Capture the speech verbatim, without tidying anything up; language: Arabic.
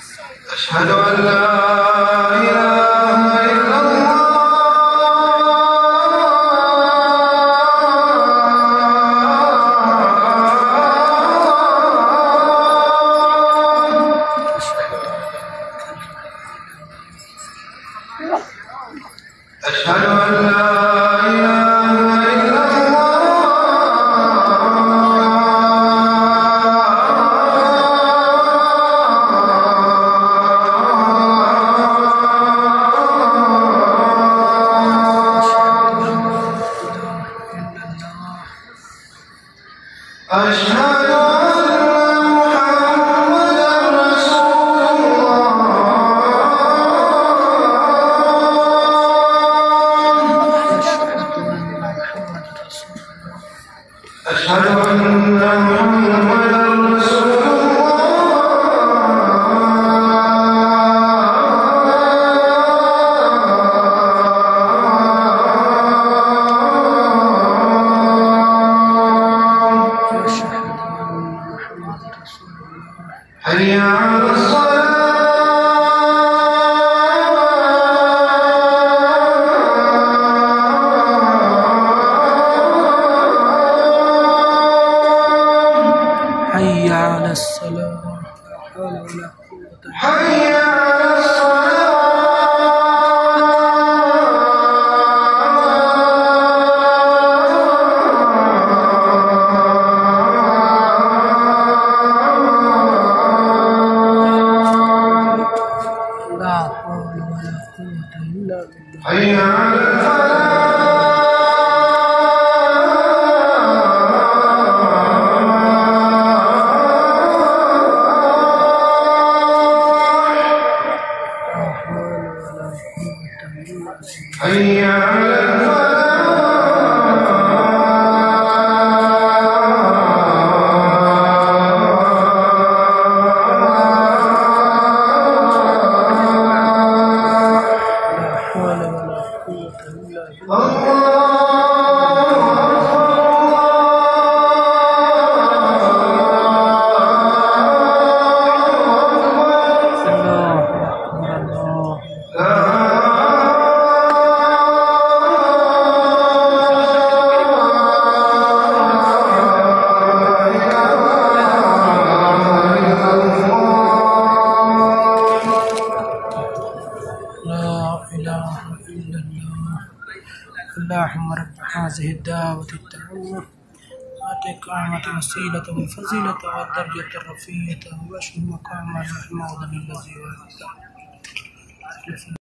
أشهد أن لا إله إلا الله أشهد أن لا إله إلا أشهد أن محمدًا رسول الله أشهد أن محمدًا رسول حي على الصلاة حي على الصلاة لا حول ولا قوة حي على الصلاة لا حول ولا قوة إلا بالله. حي على الفلاح لا حول ولا قوة إلا بالله. حي على الفلاح لا حول ولا قوة إلا بالله. الله الله أكبر الله. لا إله إلا الله. اللهم رب هذه الدعوة التامة آتك أعمة الوسيلة والفضيلة والدرجة الرفيعة واشف مقام محمود الذي وعدته.